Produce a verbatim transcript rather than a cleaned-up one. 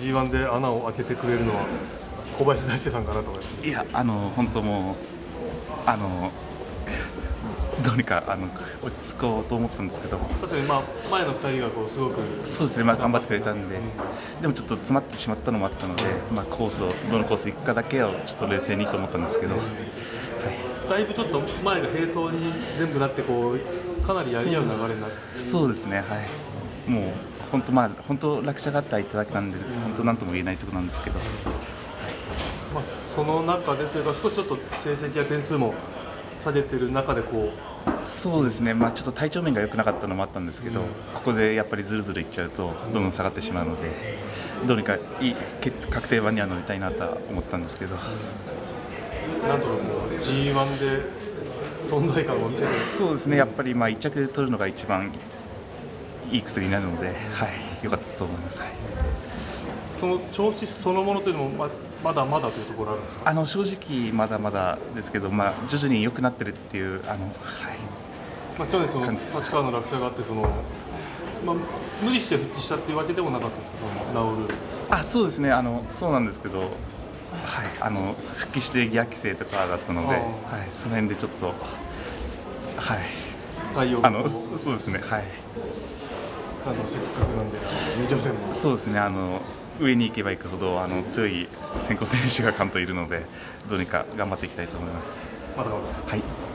ジーワン で穴を開けてくれるのは小林大輔さんかなと思います。 いや、あの本当もうあのどうにかあの落ち着こうと思ったんですけど、 確かに、まあ、前のふたりがこうすごくそうですね、まあ、頑張ってくれたんで、でもちょっと詰まってしまったのもあったので、まあ、コースをどのコース行くかだけをちょっと冷静にと思ったんですけど、はい、 だいぶちょっと前が並走に全部なってこうかなりやり合う流れになって、 そうですね、はい、もう本当、まあ、本当落車があって空いただけなんで、本当なんとも言えないところなんですけど、はい、 まあ、その中でというか少しちょっと成績や点数も下げてる中でこうそうですね、まあ、ちょっと体調面が良くなかったのもあったんですけど、うん、ここでやっぱりずるずるいっちゃうとどんどん下がってしまうので、どうにかいい確定版には乗りたいなとは思ったんですけど、 なんとかこう ジーワン で存在感を見せて、 そうですね、やっぱりまあいっ着で取るのが一番いい薬になるので、はい、良かったと思います。はい、 その調子そのものというのもままだまだというところあるんですか？ あの正直まだまだですけど、まあ、徐々に良くなってるっていうあの、はい、 まあ、去年その立川の落車があってその、まあ、無理して復帰したっていうわけでもなかったですか？その治るあそうですね、あのそうなんですけど、はい、あの復帰してギア規制とかだったので、はい、その辺でちょっと、はい、 対応あのそうですね、はい、 なんとかせっかくなんで二条戦もそうですね、あの上に行けば行くほどあの強い先行選手が関東いるので、どうにか頑張っていきたいと思います。 また頑張ってください。 はい。